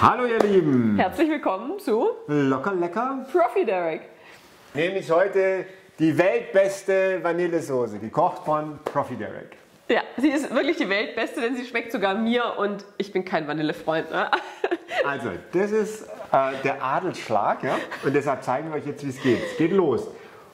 Hallo ihr Lieben! Herzlich willkommen zu Locker lecker. Profi Derek. Nämlich heute die weltbeste Vanillesoße, gekocht von Profi Derek. Ja, sie ist wirklich die weltbeste, denn sie schmeckt sogar mir und ich bin kein Vanillefreund. Ne? Also, das ist der Adelsschlag, ja? Und deshalb zeigen wir euch jetzt, wie es geht. Es geht los.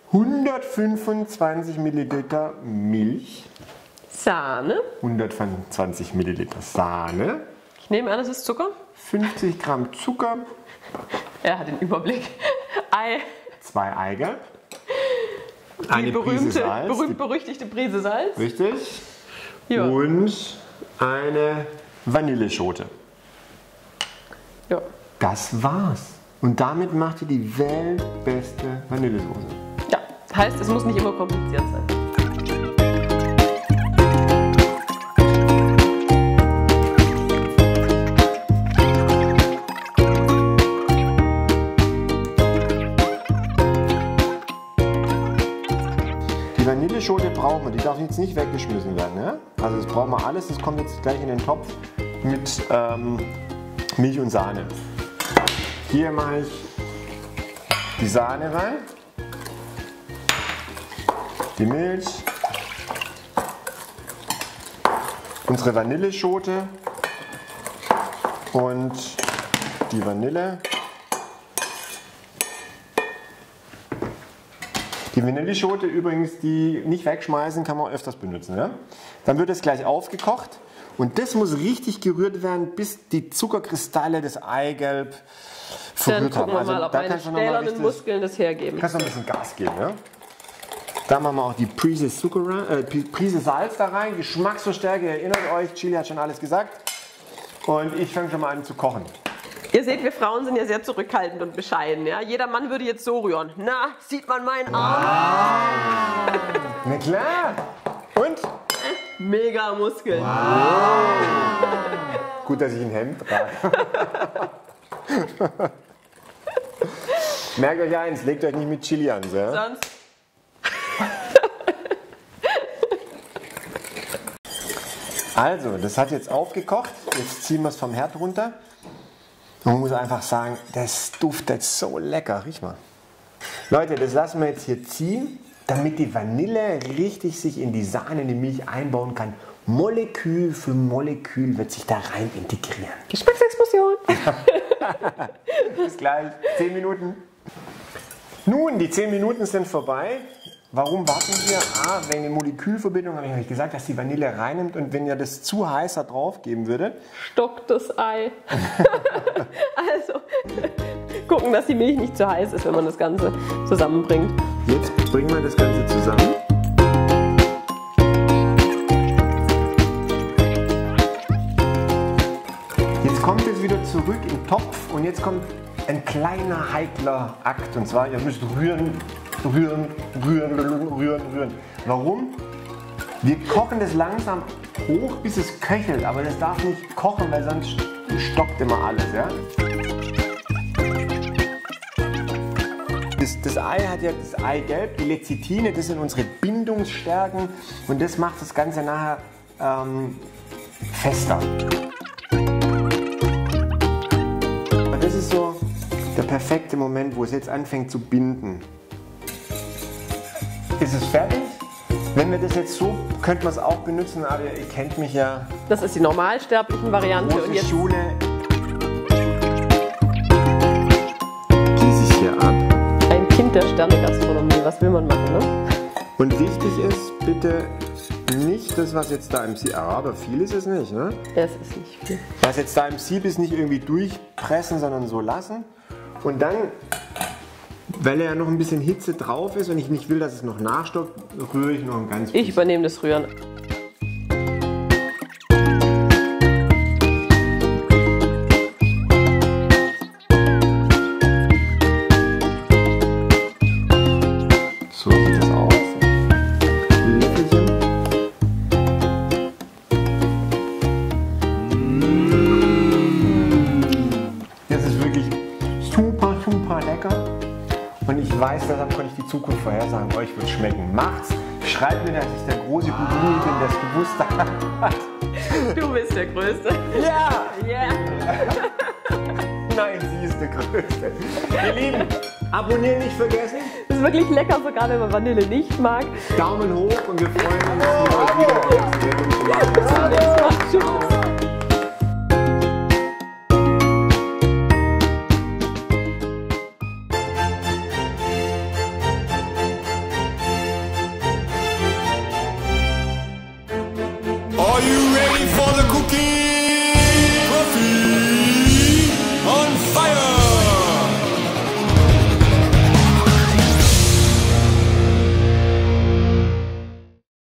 125 Milliliter Milch, Sahne. 125 Milliliter Sahne, Ich nehme an, es ist Zucker. 50 Gramm Zucker, Er hat den Überblick. Ei. 2 Eigelb, eine Prise Salz, berühmt-berüchtigte Prise Salz. richtig, Ja. und eine Vanilleschote. Ja. Das war's. Und damit macht ihr die weltbeste Vanillesoße. Ja, heißt, es muss nicht immer kompliziert sein. Die Vanilleschote brauchen wir, die darf jetzt nicht weggeschmissen werden. Ja? Also das brauchen wir alles, das kommt jetzt gleich in den Topf mit Milch und Sahne. Hier mache ich die Sahne rein, die Milch, unsere Vanilleschote und die Vanille. Die Vanilleschote übrigens, die nicht wegschmeißen, kann man öfters benutzen. Ja? Dann wird es gleich aufgekocht und das muss richtig gerührt werden, bis die Zuckerkristalle des Eigelb verrührt Dann gucken haben. wir mal, ob da meine kannst du noch mal stählernen Muskeln das hergeben. kannst du noch ein bisschen Gas geben. Ja? Da machen wir auch die Prise Salz da rein, Geschmacksverstärker, ihr erinnert euch, Chili hat schon alles gesagt. Und ich fange schon mal an zu kochen. Ihr seht, wir Frauen sind ja sehr zurückhaltend und bescheiden. Ja? Jeder Mann würde jetzt so rühren. Na, sieht man meinen Arm? Na klar! Und? Mega Muskeln. Gut, dass ich ein Hemd trage. Merkt euch eins, legt euch nicht mit Chili an. So, ja? Sonst. Also, das hat jetzt aufgekocht. Jetzt ziehen wir es vom Herd runter. Und man muss einfach sagen, das duftet so lecker. Riech mal. Leute, das lassen wir jetzt hier ziehen, damit die Vanille richtig sich in die Sahne, in die Milch einbauen kann. Molekül für Molekül wird sich da rein integrieren. Geschmacksexplosion. Bis gleich. 10 Minuten. Nun, die 10 Minuten sind vorbei. Warum warten wir? A, wegen der Molekülverbindung habe ich euch gesagt, dass die Vanille reinnimmt und wenn ihr das zu heiß da drauf geben würdet. Stockt das Ei. Also, gucken, dass die Milch nicht zu heiß ist, wenn man das Ganze zusammenbringt. Jetzt bringen wir das Ganze zusammen. Jetzt kommt es wieder zurück im Topf und jetzt kommt ein kleiner heikler Akt. Und zwar, ihr müsst rühren, rühren, rühren, rühren, rühren. Warum? Wir kochen das langsam hoch, bis es köchelt, aber das darf nicht kochen, weil sonst stockt immer alles. Ja? Das Ei hat ja das Eigelb, die Lecithine, das sind unsere Bindungsstärken und das macht das Ganze nachher fester. Und das ist so der perfekte Moment, wo es jetzt anfängt zu binden. Ist es fertig? Wenn wir das jetzt so, könnte man es auch benutzen, aber ihr kennt mich ja. Das ist die normalsterblichen Variante. Große Und jetzt Schule. Gieße ich hier ab. ein Kind der Sternegastronomie. Was will man machen, ne? Und wichtig ist, bitte nicht das, was jetzt da im Sieb, aber viel ist es nicht, ne? Es ist nicht viel. Was jetzt da im Sieb ist, nicht irgendwie durchpressen, sondern so lassen. Und dann, weil ja noch ein bisschen Hitze drauf ist und ich nicht will, dass es noch nachstockt, rühre ich noch ein ganz bisschen. Ich übernehme das Rühren. So sieht das aus. Löffelchen. Das ist wirklich super, super lecker. Und ich weiß, deshalb konnte ich die Zukunft vorhersagen. Euch wird schmecken. Macht's. Schreibt mir, dass ich der große Guru bin, der es gewusst hat. Du bist der Größte. Ja! Yeah. Nein, sie ist der Größte. Ihr Lieben, abonnieren nicht vergessen. Das ist wirklich lecker, sogar wenn man Vanille nicht mag. Daumen hoch und wir freuen uns, wenn wir euch wieder sehen. Bis zum nächsten Mal. Tschüss.